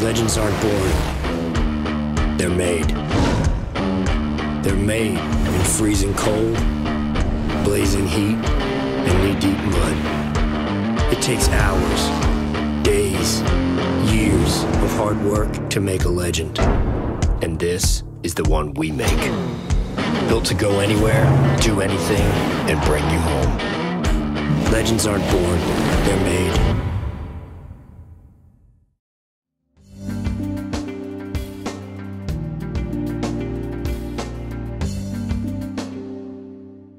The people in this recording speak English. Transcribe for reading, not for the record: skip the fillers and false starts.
Legends aren't born. They're made. They're made in freezing cold, blazing heat, and knee-deep mud. It takes hours, days, years of hard work to make a legend. And this is the one we make. Built to go anywhere, do anything, and bring you home. Legends aren't born, they're made.